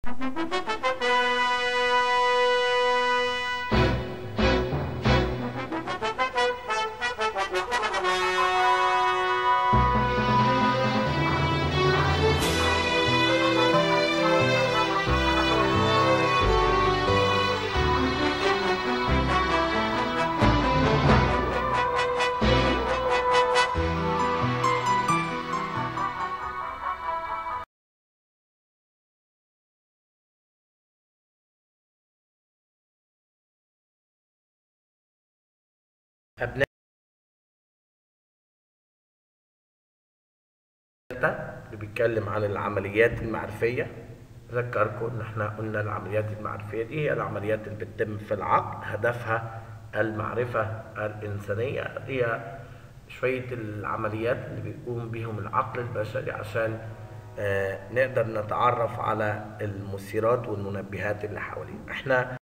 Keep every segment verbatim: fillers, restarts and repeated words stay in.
أبناء اللي بيتكلم عن العمليات المعرفية. أذكركم إن إحنا قلنا العمليات المعرفية دي هي العمليات اللي بتتم في العقل، هدفها المعرفة الإنسانية. هي شوية العمليات اللي بيقوم بيهم العقل البشري عشان آه نقدر نتعرف على المثيرات والمنبهات اللي حوالينا. إحنا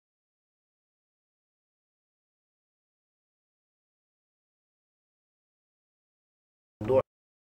موضوع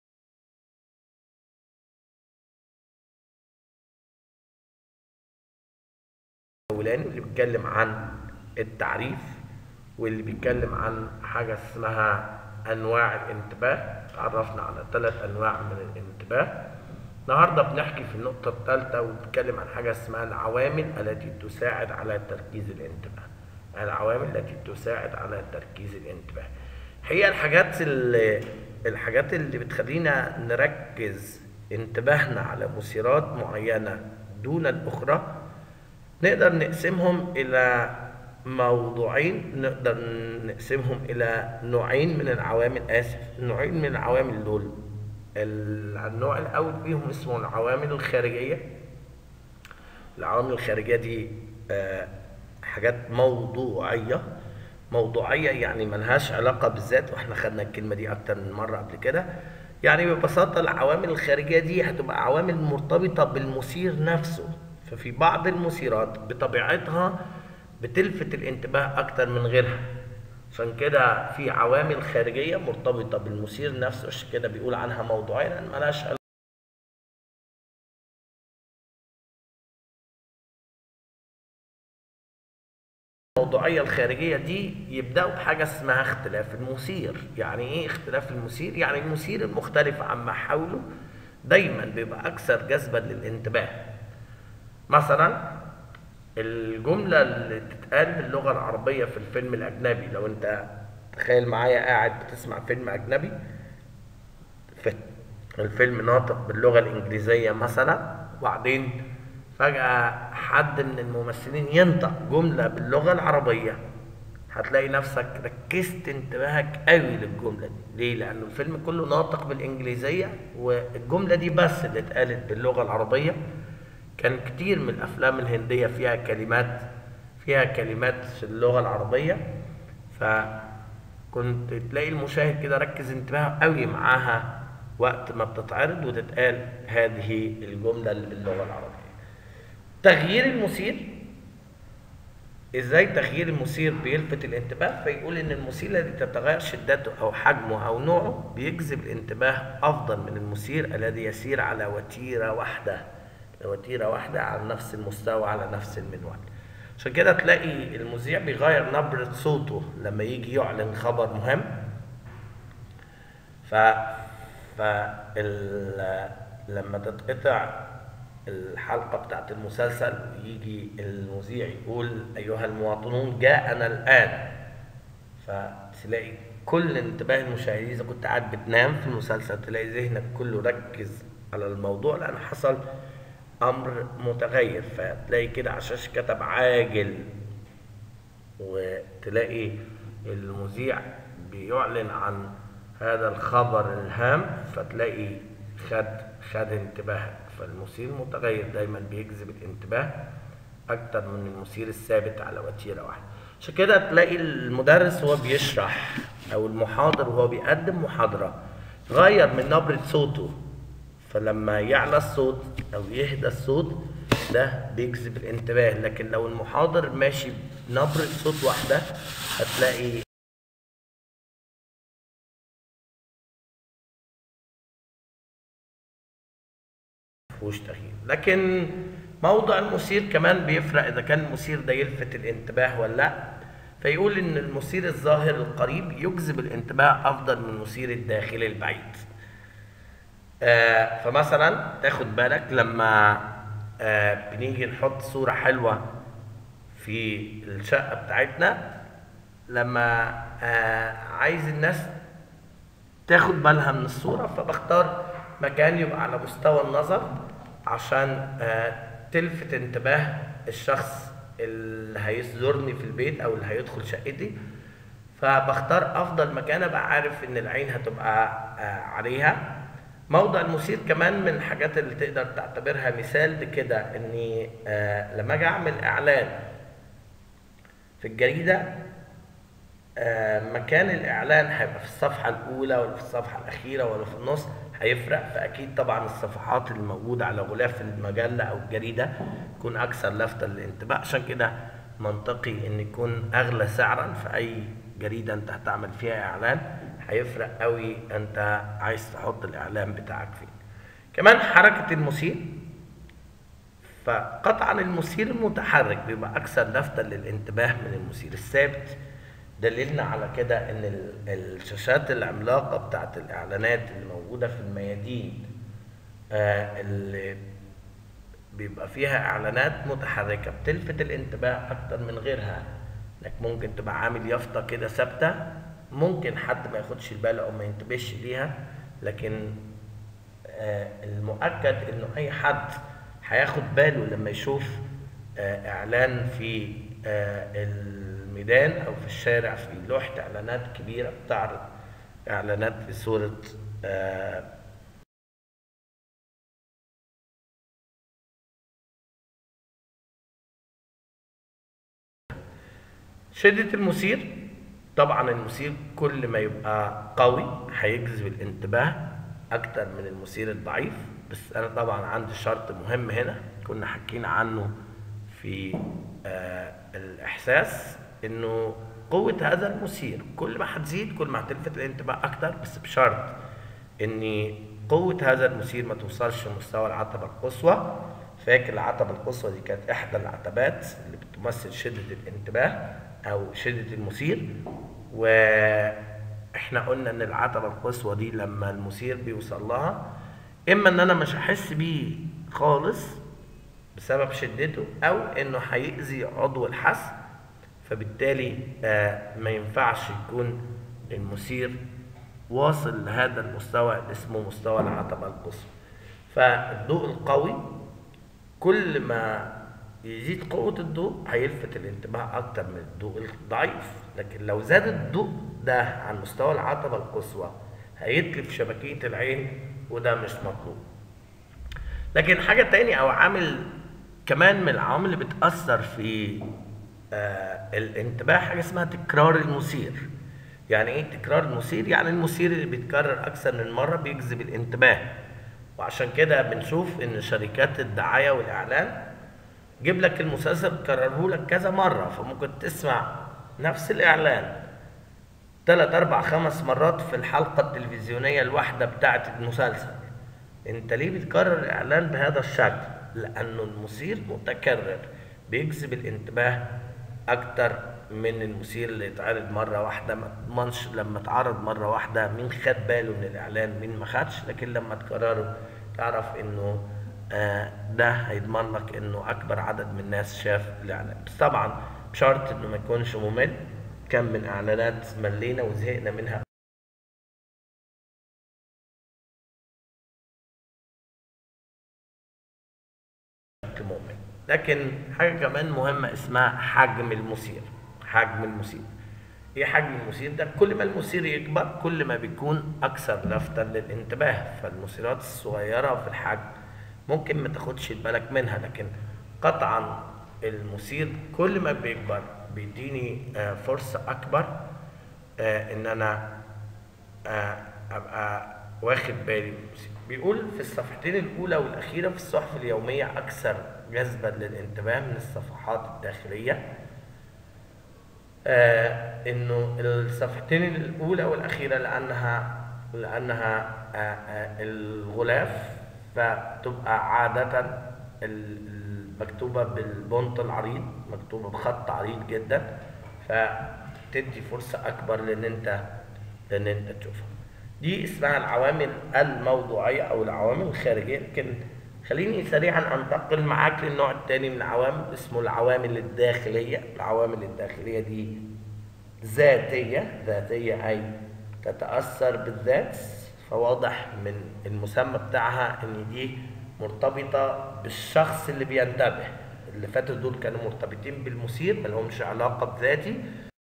الأولاني اللي بيتكلم عن التعريف، واللي بيتكلم عن حاجة اسمها أنواع الانتباه. تعرفنا على ثلاث أنواع من الانتباه. النهاردة بنحكي في النقطة الثالثة وبنتكلم عن حاجة اسمها العوامل التي تساعد على تركيز الانتباه. العوامل التي تساعد على تركيز الانتباه هي الحاجات اللي الحاجات اللي بتخلينا نركز انتباهنا على مثيرات معينة دون الأخرى. نقدر نقسمهم إلى موضوعين، نقدر نقسمهم إلى نوعين من العوامل. آسف نوعين من العوامل دول. النوع الأول فيهم اسمه العوامل الخارجية. العوامل الخارجية دي آه حاجات موضوعية. موضوعية يعني ملهاش علاقة بالذات، واحنا خدنا الكلمة دي أكتر من مرة قبل كده. يعني ببساطة العوامل الخارجية دي هتبقى عوامل مرتبطة بالمثير نفسه. ففي بعض المثيرات بطبيعتها بتلفت الانتباه أكتر من غيرها، عشان كده في عوامل خارجية مرتبطة بالمثير نفسه، عشان كده بيقول عنها موضوعية لأن ملهاش علاقة. الموضوعية الخارجية دي يبدأوا بحاجة اسمها اختلاف المثير. يعني ايه اختلاف المثير؟ يعني المثير المختلف عما حوله دايما بيبقى أكثر جذبا للانتباه. مثلا الجملة اللي تتقال باللغة العربية في الفيلم الأجنبي، لو أنت تخيل معايا قاعد بتسمع فيلم أجنبي، الفيلم ناطق باللغة الإنجليزية مثلا، وبعدين فجأة حد من الممثلين ينطق جملة باللغة العربية، هتلاقي نفسك ركزت انتباهك قوي للجملة دي. ليه؟ لأن الفيلم كله ناطق بالإنجليزية والجملة دي بس اللي اتقالت باللغة العربية. كان كتير من الأفلام الهندية فيها كلمات فيها كلمات في اللغة العربية، فكنت تلاقي المشاهد كده ركز انتباهه قوي معاها وقت ما بتتعرض وتتقال هذه الجملة اللي باللغة العربية. تغيير المثير. ازاي تغيير المثير بيلفت الانتباه؟ فيقول ان المثير الذي تتغير شدته او حجمه او نوعه بيجذب الانتباه افضل من المثير الذي يسير على وتيرة واحدة وتيرة واحدة على نفس المستوى على نفس المنوال. عشان كده تلاقي المذيع بيغير نبرة صوته لما يجي يعلن خبر مهم. ف ف ال... لما تتقطع الحلقة بتاعت المسلسل ويجي المذيع يقول أيها المواطنون جاءنا الآن، فتلاقي كل انتباه المشاهدين، إذا كنت قاعد بتنام في المسلسل تلاقي ذهنك كله ركز على الموضوع لأن حصل أمر متغير. فتلاقي كده على الشاشة كتب عاجل، وتلاقي المذيع بيعلن عن هذا الخبر الهام، فتلاقي خد خد انتباهك. فالمثير المتغير دايما بيجذب الانتباه اكتر من المثير الثابت على وتيره واحده. عشان كده تلاقي المدرس وهو بيشرح او المحاضر وهو بيقدم محاضره غير من نبره صوته، فلما يعلى الصوت او يهدى الصوت ده بيجذب الانتباه. لكن لو المحاضر ماشي بنبره صوت واحده هتلاقي مفهوش تغيير. لكن موضع المثير كمان بيفرق اذا كان المثير ده يلفت الانتباه ولا لا. فيقول ان المثير الظاهر القريب يجذب الانتباه افضل من المثير الداخلي البعيد. آه فمثلا تاخد بالك لما آه بنيجي نحط صورة حلوة في الشقة بتاعتنا، لما آه عايز الناس تاخد بالها من الصورة فبختار مكان يبقى على مستوى النظر عشان آه تلفت انتباه الشخص اللي هيزورني في البيت او اللي هيدخل شقتي. فبختار افضل مكان ابقى عارف ان العين هتبقى آه عليها. موضع المثير كمان من الحاجات اللي تقدر تعتبرها مثال لكده، اني آه لما اجي اعمل اعلان في الجريدة، آه مكان الاعلان هيبقى في الصفحة الاولى ولا في الصفحة الاخيرة ولا في النص هيفرق. فاكيد طبعا الصفحات اللي موجودة على غلاف المجلة او الجريدة تكون اكثر لفتة للانتباه. عشان كده منطقي ان يكون اغلى سعرا في اي جريدة انت هتعمل فيها اعلان، هيفرق قوي انت عايز تحط الاعلان بتاعك فين. كمان حركة المثير، فقطعا المثير المتحرك بيبقى اكثر لفتة للانتباه من المثير الثابت. دليلنا على كده ان الشاشات العملاقة بتاعت الاعلانات اللي موجودة في الميادين آه اللي بيبقى فيها اعلانات متحركة بتلفت الانتباه اكتر من غيرها. انك ممكن تبقى عامل يافطة كده ثابتة، ممكن حد ما ياخدش باله او ما ينتبهش ليها، لكن آه المؤكد انه اي حد هياخد باله لما يشوف آه اعلان في آه الميدان او في الشارع في لوحة اعلانات كبيرة بتعرض اعلانات في صورة آه شدة المثير. طبعا المثير كل ما يبقى قوي هيجذب الانتباه اكتر من المثير الضعيف. بس انا طبعا عندي شرط مهم هنا كنا حكينا عنه في آه الاحساس، انه قوة هذا المثير كل ما هتزيد كل ما هتلفت الانتباه اكتر، بس بشرط ان قوة هذا المثير ما توصلش لمستوى العتبة القصوى. فاكر العتبة القصوى دي كانت احدى العتبات اللي بتمثل شدة الانتباه او شدة المثير، واحنا قلنا ان العتبة القصوى دي لما المثير بيوصل لها اما ان انا مش هحس بيه خالص بسبب شدته، او انه هيأذي عضو الحس، فبالتالي آه ما ينفعش يكون المثير واصل لهذا المستوى اللي اسمه مستوى العتبة القصوى. فالضوء القوي كل ما يزيد قوة الضوء هيلفت الانتباه أكتر من الضوء الضعيف، لكن لو زاد الضوء ده عن مستوى العتبة القصوى هيتلف شبكية العين، وده مش مطلوب. لكن حاجة تاني أو عامل كمان من العوامل اللي بتأثر في آه الانتباه حاجة اسمها تكرار المثير. يعني إيه تكرار المثير؟ يعني المثير اللي بيتكرر أكثر من مرة بيجذب الانتباه. وعشان كده بنشوف إن شركات الدعاية والإعلان جيب لك المسلسل كرره لك كذا مرة، فممكن تسمع نفس الإعلان تلات أربع خمس مرات في الحلقة التلفزيونية الواحدة بتاعة المسلسل. أنت ليه بتكرر الإعلان بهذا الشكل؟ لأنه المثير متكرر بيجذب الانتباه أكتر من المثير اللي يتعرض مرة واحدة. ما تضمنش لما اتعرض مرة واحدة مين خد باله من الإعلان مين ما خدش، لكن لما تكرره تعرف إنه آه ده هيضمن لك انه اكبر عدد من الناس شاف الاعلان. بس طبعا بشرط انه ما يكونش ممل. كم من اعلانات ملينا وزهقنا منها بشكل ممل. لكن حاجه كمان مهمه اسمها حجم المثير. حجم المثير ايه حجم المثير ده؟ كل ما المثير يكبر كل ما بيكون اكثر لفتا للانتباه. فالمثيرات الصغيره في الحجم ممكن ما تاخدش بالك منها، لكن قطعا المثير كل ما بيكبر بيديني فرصة أكبر إن أنا أبقى واخد بالي من المثير. بيقول في الصفحتين الأولى والأخيرة في الصحف اليومية أكثر جذبا للانتباه من الصفحات الداخلية. إنه الصفحتين الأولى والأخيرة لأنها لأنها الغلاف، فتبقى عادة مكتوبة بالبونت العريض، مكتوبة بخط عريض جدا، فتدي فرصة أكبر لأن أنت لأن أنت تشوفها. دي اسمها العوامل الموضوعية أو العوامل الخارجية. لكن خليني سريعا أنتقل معاك للنوع الثاني من العوامل اسمه العوامل الداخلية. العوامل الداخلية دي ذاتية، ذاتية أي تتأثر بالذات، فواضح من المسمى بتاعها إن دي مرتبطة بالشخص اللي بينتبه. اللي فاتوا دول كانوا مرتبطين بالمثير، ملهمش علاقة بذاتي.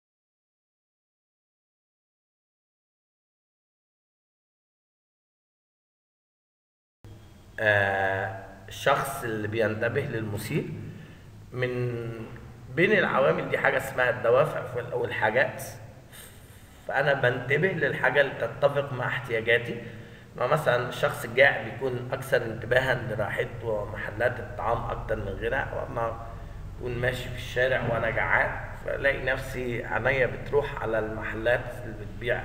آه الشخص اللي بينتبه للمثير. من بين العوامل دي حاجة اسمها الدوافع أو الحاجات، فأنا بنتبه للحاجة اللي تتفق مع احتياجاتي. مثلا الشخص الجائع بيكون أكثر انتباها لراحته ومحلات الطعام أكتر من غيرها، وأما أكون ماشي في الشارع وأنا جعان فألاقي نفسي عينيا بتروح على المحلات اللي بتبيع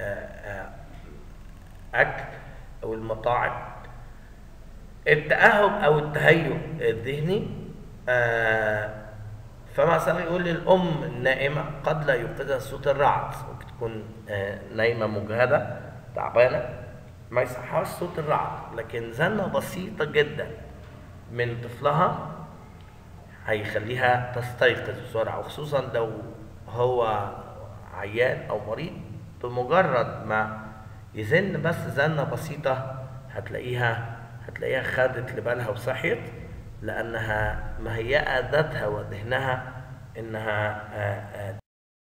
أكل أو المطاعم. التأهب أو التهيؤ الذهني، آه فمثلا يقول الأم النائمة قد لا يوقظها صوت الرعد، ممكن تكون آه نايمة مجهدة تعبانة ما يصحاش صوت الرعد، لكن زنة بسيطة جدا من طفلها هيخليها تستيقظ بسرعة، وخصوصا لو هو عيان أو مريض. بمجرد ما يزن بس زنة بسيطة هتلاقيها هتلاقيها خدت لبالها وصحيت، لأنها مهيئة ذاتها وذهنها إنها آآ آآ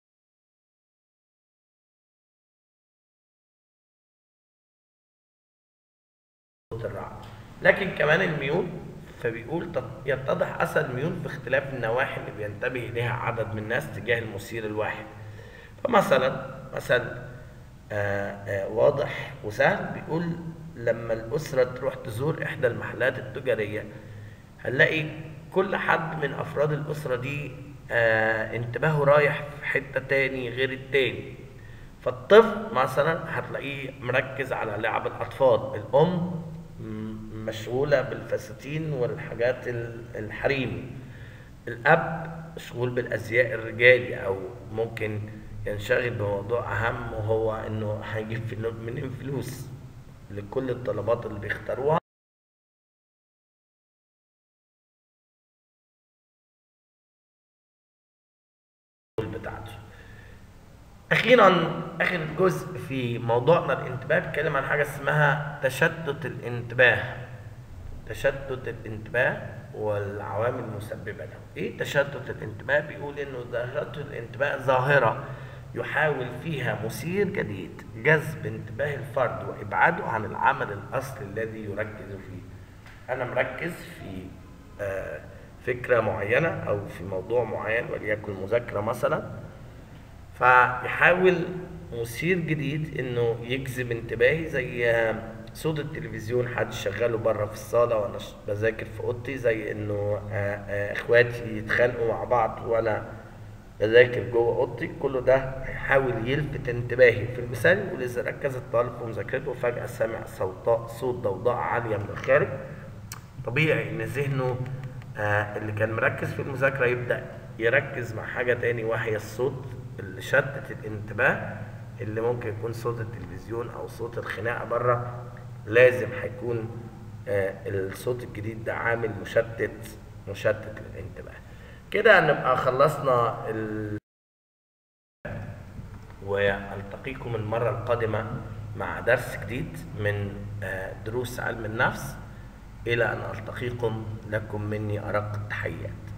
صوت الرعد. لكن كمان الميول، فبيقول يتضح أثر الميول في اختلاف النواحي اللي بينتبه إليها عدد من الناس تجاه المثير الواحد. فمثلا مثل واضح وسهل بيقول لما الأسرة تروح تزور إحدى المحلات التجارية هنلاقي كل حد من أفراد الأسرة دي آه انتباهه رايح في حتة تاني غير التاني. فالطفل مثلا هتلاقيه مركز على لعب الأطفال، الأم مشغولة بالفساتين والحاجات الحريمي، الأب مشغول بالأزياء الرجالي أو ممكن ينشغل بموضوع أهم وهو إنه هيجيب منين فلوس لكل الطلبات اللي بيختاروها بتاعته. أخيرا آخر جزء في موضوعنا الانتباه بيتكلم عن حاجة اسمها تشتت الانتباه. تشتت الانتباه والعوامل المسببة له. إيه تشتت الانتباه؟ بيقول إنه تشتت الانتباه ظاهرة يحاول فيها مثير جديد جذب انتباه الفرد وإبعاده عن العمل الأصلي الذي يركز فيه. أنا مركز في آه فكرة معينة أو في موضوع معين وليكن مذاكرة مثلا، فيحاول مثير جديد إنه يجذب انتباهي، زي صوت التلفزيون حد شغاله بره في الصالة وأنا بذاكر في أوضتي، زي إنه آه آه إخواتي يتخانقوا مع بعض وأنا بذاكر جوه اوضتي. كله ده هيحاول يلفت انتباهي. في المثال يقول اذا ركز الطالب في مذاكرته وفجأة سمع صوت صوت ضوضاء عالية من الخارج، طبيعي ان ذهنه آه اللي كان مركز في المذاكرة يبدأ يركز مع حاجة تاني، وهي الصوت اللي شتت الانتباه، اللي ممكن يكون صوت التلفزيون او صوت الخناقة بره. لازم هيكون آه الصوت الجديد ده عامل مشتت مشتت للانتباه. كده نبقى خلصنا ال... والتقيكم المرة القادمة مع درس جديد من دروس علم النفس. إلى أن ألتقيكم لكم مني أرق التحيات.